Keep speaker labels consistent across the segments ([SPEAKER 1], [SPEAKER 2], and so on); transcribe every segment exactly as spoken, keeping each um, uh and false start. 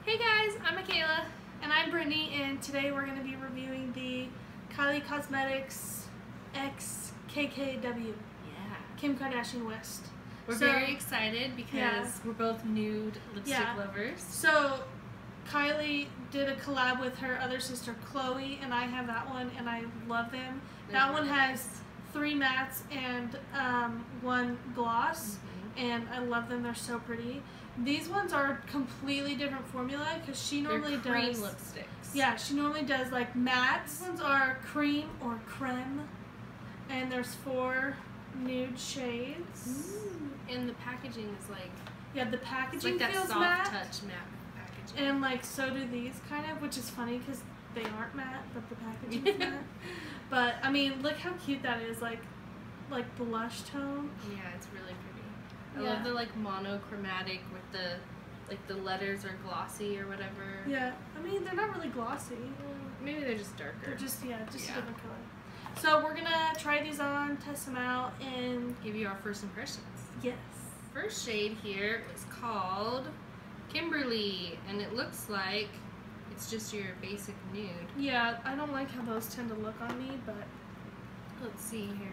[SPEAKER 1] Hey guys, I'm Michaela. And I'm Brittany, and today we're going to be reviewing the Kylie Cosmetics X K K W.
[SPEAKER 2] Yeah.
[SPEAKER 1] Kim Kardashian West.
[SPEAKER 2] We're
[SPEAKER 1] so,
[SPEAKER 2] very excited because
[SPEAKER 1] yeah.
[SPEAKER 2] we're both nude lipstick
[SPEAKER 1] yeah.
[SPEAKER 2] lovers.
[SPEAKER 1] So Kylie did a collab with her other sister Chloe, and I have that one, and I love them.
[SPEAKER 2] They're
[SPEAKER 1] that
[SPEAKER 2] really
[SPEAKER 1] one has
[SPEAKER 2] nice.
[SPEAKER 1] three mattes and um, one gloss,
[SPEAKER 2] Mm-hmm.
[SPEAKER 1] and I love them. They're so pretty. These ones are completely different formula because she normally
[SPEAKER 2] They're cream
[SPEAKER 1] does
[SPEAKER 2] lipsticks.
[SPEAKER 1] Yeah, she normally does like mattes. These ones are cream or creme, and there's four nude shades.
[SPEAKER 2] Ooh. And the packaging is like
[SPEAKER 1] Yeah, the
[SPEAKER 2] it's
[SPEAKER 1] packaging
[SPEAKER 2] like that
[SPEAKER 1] feels
[SPEAKER 2] soft
[SPEAKER 1] matte,
[SPEAKER 2] touch matte packaging.
[SPEAKER 1] and like so do these kind of, which is funny because they aren't matte, but the packaging is matte. But I mean, look how cute that is, like like blush tone.
[SPEAKER 2] Yeah, it's really pretty. I
[SPEAKER 1] Yeah.
[SPEAKER 2] love the like monochromatic with the like the letters are glossy or whatever.
[SPEAKER 1] Yeah, I mean they're not really glossy.
[SPEAKER 2] Maybe they're just darker.
[SPEAKER 1] They're just yeah, just
[SPEAKER 2] Yeah.
[SPEAKER 1] a different color. So we're gonna try these on, test them out, and
[SPEAKER 2] Give you our first impressions.
[SPEAKER 1] yes.
[SPEAKER 2] First shade here is called Kimberly, and it looks like it's just your basic nude.
[SPEAKER 1] Yeah, I don't like how those tend to look on me, but
[SPEAKER 2] Let's see here.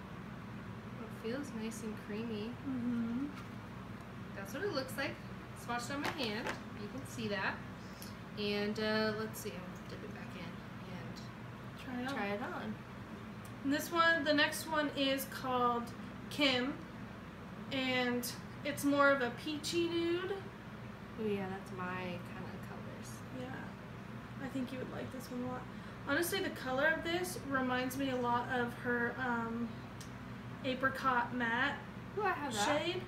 [SPEAKER 2] It feels nice and creamy.
[SPEAKER 1] mm-hmm.
[SPEAKER 2] That's what it looks like. Swatched on my hand. You can see that. And uh, let's see. I'll dip it back in
[SPEAKER 1] Try it
[SPEAKER 2] and
[SPEAKER 1] out.
[SPEAKER 2] try it on.
[SPEAKER 1] And this one, the next one is called Kim, and it's more of a peachy nude.
[SPEAKER 2] Oh yeah, that's my kind of colors.
[SPEAKER 1] Yeah, I think you would like this one a lot. Honestly, the color of this reminds me a lot of her um, apricot matte
[SPEAKER 2] Oh, I have that.
[SPEAKER 1] shade,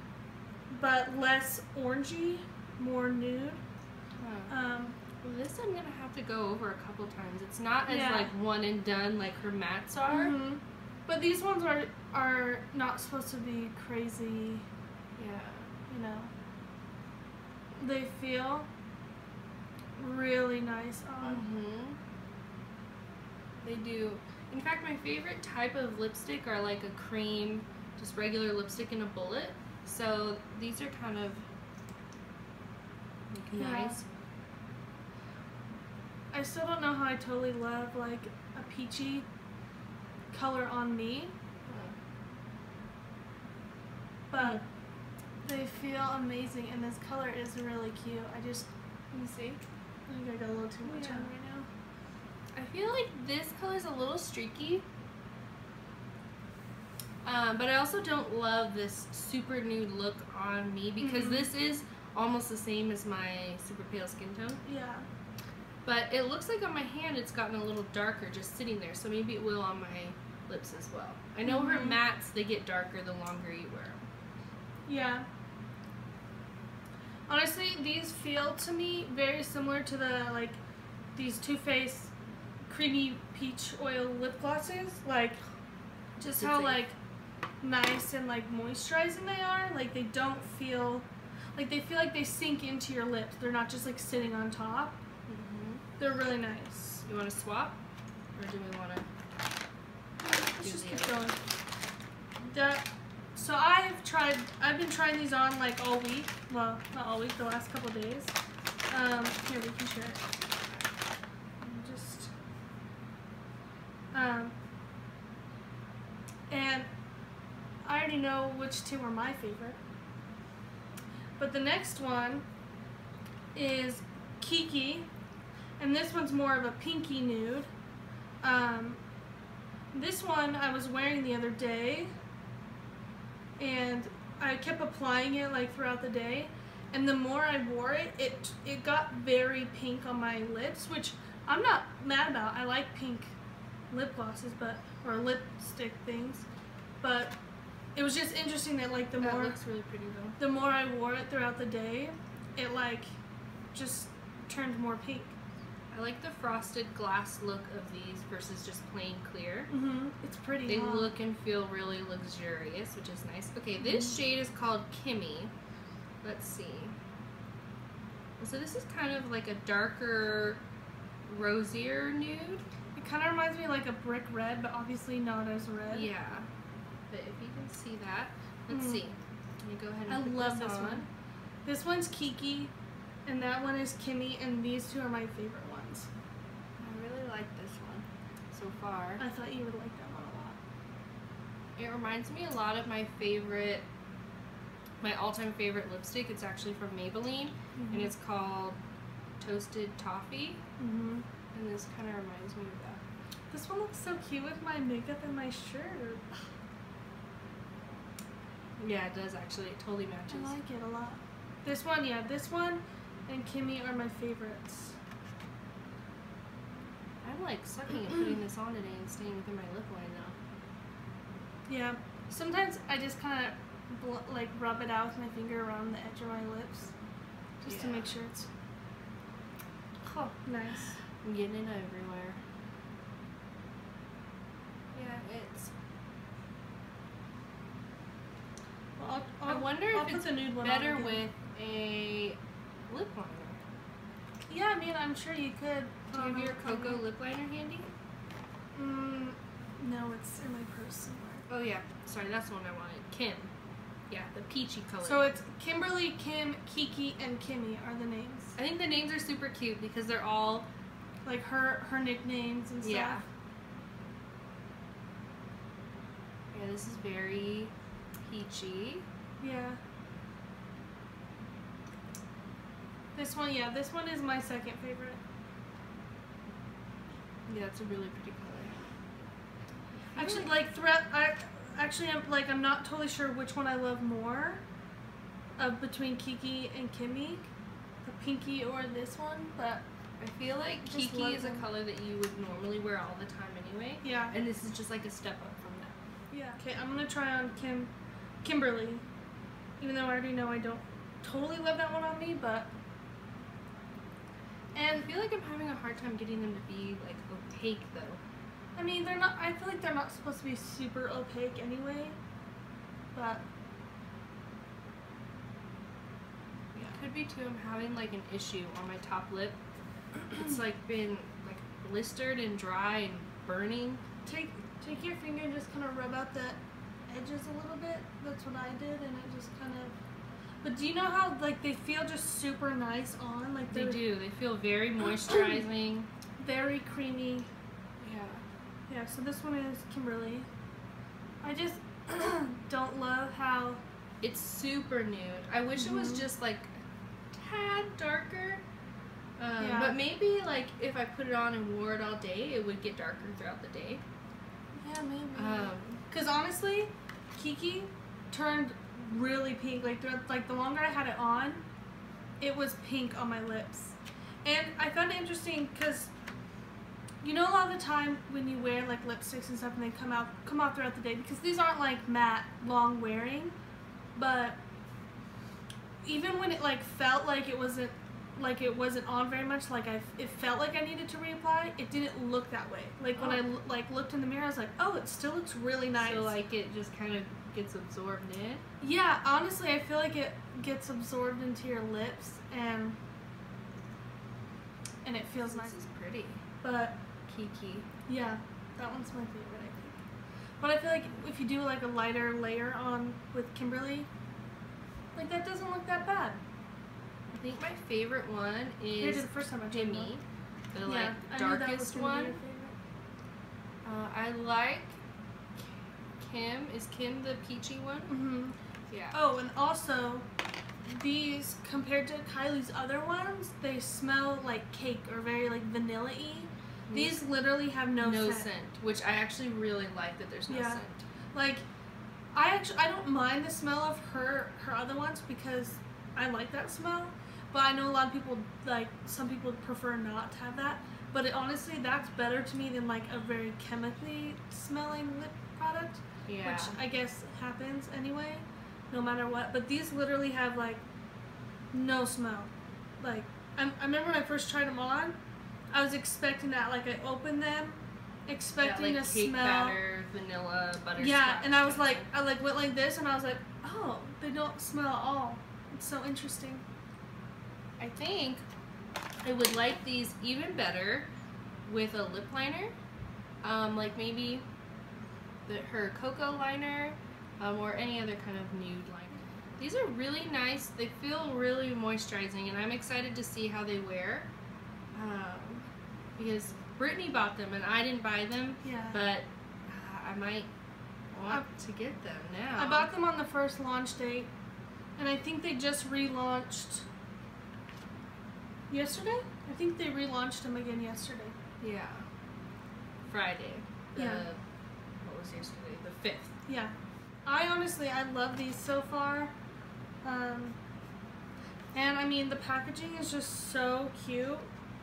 [SPEAKER 1] but less orangey, more nude.
[SPEAKER 2] Huh.
[SPEAKER 1] Um,
[SPEAKER 2] Well, this I'm gonna have to go over a couple times. It's not as
[SPEAKER 1] Yeah.
[SPEAKER 2] like one and done like her mattes are.
[SPEAKER 1] mhm. But these ones are are not supposed to be crazy,
[SPEAKER 2] Yeah.
[SPEAKER 1] you know. They feel really nice on.
[SPEAKER 2] Mm-hmm. They do. In fact, my favorite type of lipstick are like a cream, just regular lipstick in a bullet. So these are kind of like,
[SPEAKER 1] Yeah.
[SPEAKER 2] nice.
[SPEAKER 1] I still don't know how I totally love like a peachy color on me, but they feel amazing, and this color is really cute. I just, let me see. I think I got a little too much
[SPEAKER 2] Yeah.
[SPEAKER 1] on right now.
[SPEAKER 2] I feel like this color is a little streaky. Um, but I also don't love this super nude look on me because
[SPEAKER 1] Mhm.
[SPEAKER 2] this is almost the same as my super pale skin tone.
[SPEAKER 1] Yeah.
[SPEAKER 2] But it looks like on my hand it's gotten a little darker just sitting there, so maybe it will on my lips as well. I know her
[SPEAKER 1] Mhm.
[SPEAKER 2] mattes, they get darker the longer you wear them.
[SPEAKER 1] Yeah. Honestly, these feel to me very similar to the, like, these Too Faced creamy peach oil lip glosses. Like, just how,
[SPEAKER 2] It's like-
[SPEAKER 1] like, nice and, like, moisturizing they are. Like, they don't feel, like, they feel like they sink into your lips. They're not just, like, sitting on top.
[SPEAKER 2] Mm-hmm.
[SPEAKER 1] They're really nice.
[SPEAKER 2] You want to swap? Or do we want to?
[SPEAKER 1] Let's just
[SPEAKER 2] the
[SPEAKER 1] keep
[SPEAKER 2] other.
[SPEAKER 1] going. That, so I've tried, I've been trying these on, like, all week. Well, not all week, the last couple of days. Um, here, we can share it. And just, um, and I already know which two are my favorite. But the next one is Kiki, and this one's more of a pinky nude. Um, this one I was wearing the other day, and I kept applying it like throughout the day, and the more I wore it, it it got very pink on my lips, which I'm not mad about. I like pink lip glosses, but or lipstick things, but it was just interesting that like the
[SPEAKER 2] That
[SPEAKER 1] more
[SPEAKER 2] looks really pretty though.
[SPEAKER 1] the more I wore it throughout the day, it like just turned more pink.
[SPEAKER 2] I like the frosted glass look of these versus just plain clear.
[SPEAKER 1] Mm-hmm. It's pretty.
[SPEAKER 2] They
[SPEAKER 1] huh?
[SPEAKER 2] look and feel really luxurious, which is nice. Okay, this shade is called Kimmy. Let's see. So this is kind of like a darker, rosier nude.
[SPEAKER 1] It kind of reminds me of like a brick red, but obviously not as red.
[SPEAKER 2] Yeah. But if you can see that, let's
[SPEAKER 1] Mm.
[SPEAKER 2] see. Let me go ahead and
[SPEAKER 1] I
[SPEAKER 2] put
[SPEAKER 1] love
[SPEAKER 2] this
[SPEAKER 1] this
[SPEAKER 2] on.
[SPEAKER 1] one. This one's Kiki, And that one is Kimmy, and these two are my favorite ones.
[SPEAKER 2] I really like this one so far.
[SPEAKER 1] I thought you would like that one a lot.
[SPEAKER 2] It reminds me a lot of my favorite, my all-time favorite lipstick. It's actually from Maybelline, mm-hmm. and it's called Toasted Toffee.
[SPEAKER 1] Mm-hmm.
[SPEAKER 2] And this kind of reminds me of that.
[SPEAKER 1] This one looks so cute with my makeup and my shirt.
[SPEAKER 2] Yeah, it does actually. It totally matches.
[SPEAKER 1] I like it a lot. This one, yeah, this one and Kimmy are my favorites.
[SPEAKER 2] I'm like sucking at putting this on today and staying within my lip line now.
[SPEAKER 1] Yeah. Sometimes I just kind of bl- like rub it out with my finger around the edge of my lips, just
[SPEAKER 2] yeah.
[SPEAKER 1] to make sure it's oh nice.
[SPEAKER 2] I'm getting it everywhere. Yeah, it's.
[SPEAKER 1] Well, I'll, I'll,
[SPEAKER 2] I wonder
[SPEAKER 1] I'll
[SPEAKER 2] if
[SPEAKER 1] put
[SPEAKER 2] it's
[SPEAKER 1] the nude one
[SPEAKER 2] better
[SPEAKER 1] on
[SPEAKER 2] with a lip liner.
[SPEAKER 1] Yeah, I mean, I'm sure you could.
[SPEAKER 2] Do you have your Cocoa lip liner handy?
[SPEAKER 1] Mm, no, it's in my purse somewhere.
[SPEAKER 2] Oh yeah, sorry, that's the one I wanted. Kim. Yeah, the peachy color.
[SPEAKER 1] So it's Kimberly, Kim, Kiki, and Kimmy are the names.
[SPEAKER 2] I think the names are super cute because they're all
[SPEAKER 1] like her her nicknames and stuff.
[SPEAKER 2] Yeah. Yeah, this is very peachy.
[SPEAKER 1] Yeah. This one, yeah, this one is my second favorite.
[SPEAKER 2] Yeah, it's a really pretty color.
[SPEAKER 1] Actually, like throughout, I actually I'm like I'm not totally sure which one I love more, of uh, between Kiki and Kimmy, the pinky or this one, but
[SPEAKER 2] I feel like Kiki is a color that you would normally wear all the time anyway.
[SPEAKER 1] Yeah.
[SPEAKER 2] And this is just like a step up from that.
[SPEAKER 1] Yeah. Okay, I'm gonna try on Kim, Kimberly, even though I already know I don't totally love that one on me, but.
[SPEAKER 2] And I feel like I'm having a hard time getting them to be like opaque though.
[SPEAKER 1] I mean, they're not, I feel like they're not supposed to be super opaque anyway, but.
[SPEAKER 2] Yeah. Could be too, I'm having like an issue on my top lip. It's like been like blistered and dry and burning.
[SPEAKER 1] Take, take your finger and just kind of rub out the edges a little bit. That's what I did, and it just kind of. But do you know how like they feel just super nice on? Like
[SPEAKER 2] they do. They feel very moisturizing.
[SPEAKER 1] Very creamy.
[SPEAKER 2] Yeah.
[SPEAKER 1] Yeah, so this one is Kimberly. I just don't love how
[SPEAKER 2] it's super nude. I wish mm-hmm. it was just like a tad darker. Um, yeah. But maybe like if I put it on and wore it all day, it would get darker throughout the day.
[SPEAKER 1] Yeah, maybe.
[SPEAKER 2] Um,
[SPEAKER 1] Cause honestly, Kiki turned really pink. Like throughout, like the longer I had it on, it was pink on my lips, and I found it interesting because you know a lot of the time when you wear like lipsticks and stuff and they come out come out throughout the day, because these aren't like matte long wearing, but even when it like felt like it wasn't like it wasn't on very much, like I it felt like I needed to reapply, it didn't look that way. Like when
[SPEAKER 2] oh.
[SPEAKER 1] I like looked in the mirror, I was like, oh, it still looks really nice.
[SPEAKER 2] So like it just kind of gets absorbed in.
[SPEAKER 1] Yeah, honestly, I feel like it gets absorbed into your lips and and it feels
[SPEAKER 2] this
[SPEAKER 1] nice.
[SPEAKER 2] This is pretty.
[SPEAKER 1] But
[SPEAKER 2] Kiki.
[SPEAKER 1] Yeah, that one's my favorite, I think. But I feel like if you do like a lighter layer on with Kimberly, like that doesn't look that bad.
[SPEAKER 2] I think my favorite one is
[SPEAKER 1] the first time I
[SPEAKER 2] Jimmy, the
[SPEAKER 1] yeah,
[SPEAKER 2] like darkest one. Uh, I like Kim. Is Kim the peachy one?
[SPEAKER 1] Mm-hmm.
[SPEAKER 2] Yeah.
[SPEAKER 1] Oh, and also these compared to Kylie's other ones, they smell like cake or very like vanilla-y. These literally have no,
[SPEAKER 2] no
[SPEAKER 1] scent.
[SPEAKER 2] scent, which I actually really like that there's no
[SPEAKER 1] yeah.
[SPEAKER 2] scent.
[SPEAKER 1] Like, I actually I don't mind the smell of her her other ones because I like that smell. But I know a lot of people, like, some people prefer not to have that. But it, honestly, that's better to me than, like, a very chemically smelling lip product.
[SPEAKER 2] Yeah.
[SPEAKER 1] Which I guess happens anyway, no matter what. But these literally have, like, no smell. Like, I, I remember when I first tried them on, I was expecting that. Like, I opened them, expecting
[SPEAKER 2] yeah, like
[SPEAKER 1] a
[SPEAKER 2] cake
[SPEAKER 1] smell.
[SPEAKER 2] batter, vanilla, butterscotch.
[SPEAKER 1] Yeah, and I was like, I, like, went like this, and I was like, oh, they don't smell at all. It's so interesting.
[SPEAKER 2] I think I would like these even better with a lip liner, um, like maybe the, her cocoa liner, um, or any other kind of nude liner. These are really nice. They feel really moisturizing, and I'm excited to see how they wear. Um, because Brittany bought them, and I didn't buy them.
[SPEAKER 1] Yeah.
[SPEAKER 2] But uh, I might want I, to get them now.
[SPEAKER 1] I bought them on the first launch date, and I think they just relaunched yesterday. I think they relaunched them again yesterday.
[SPEAKER 2] Yeah. Friday. The,
[SPEAKER 1] yeah.
[SPEAKER 2] What was yesterday? The fifth.
[SPEAKER 1] Yeah. I honestly, I love these so far. Um, and I mean, the packaging is just so cute.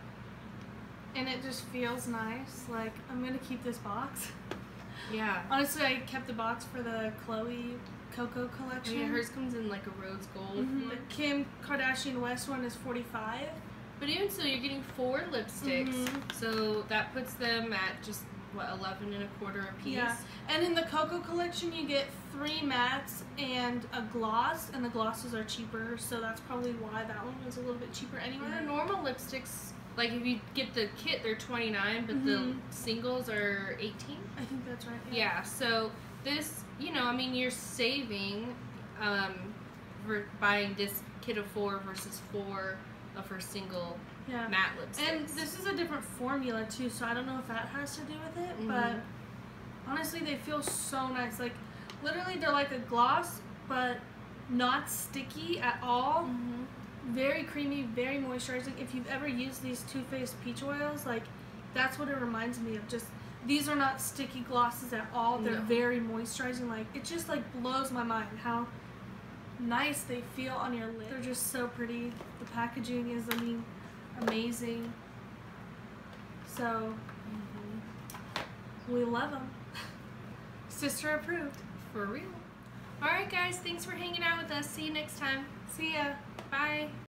[SPEAKER 1] And it just feels nice. Like, I'm going to keep this box.
[SPEAKER 2] Yeah.
[SPEAKER 1] Honestly, I kept the box for the Chloe Coco collection.
[SPEAKER 2] Yeah, hers comes in like a rose gold.
[SPEAKER 1] Mm-hmm. The Kim Kardashian West one is forty-five.
[SPEAKER 2] But even so, you're getting four lipsticks.
[SPEAKER 1] Mm-hmm. So
[SPEAKER 2] that puts them at just, what, eleven and a quarter a piece?
[SPEAKER 1] Yeah. And in the Coco collection, you get three mattes and a gloss. And the glosses are cheaper. So that's probably why that one was a little bit cheaper anyway.
[SPEAKER 2] Yeah, normal lipsticks, like if you get the kit, they're twenty-nine, but mm-hmm. the singles are eighteen.
[SPEAKER 1] I think that's right.
[SPEAKER 2] Yeah. yeah, so this, you know, I mean, you're saving um, for buying this kit of four versus four of her single
[SPEAKER 1] yeah.
[SPEAKER 2] matte lipsticks.
[SPEAKER 1] And this is a different formula too, so I don't know if that has to do with it,
[SPEAKER 2] mm-hmm.
[SPEAKER 1] but honestly, they feel so nice. Like, literally, they're like a gloss, but not sticky at all.
[SPEAKER 2] Mm-hmm.
[SPEAKER 1] Very creamy, very moisturizing. If you've ever used these Too Faced peach oils, like, that's what it reminds me of. Just, these are not sticky glosses at all. They're
[SPEAKER 2] no. very
[SPEAKER 1] moisturizing. Like, it just, like, blows my mind how nice they feel on your lips. They're just so pretty. The packaging is, I mean, amazing. So, mm-hmm. we love them. Sister approved.
[SPEAKER 2] For real. Alright guys, thanks for hanging out with us. See you next time.
[SPEAKER 1] See ya.
[SPEAKER 2] Bye.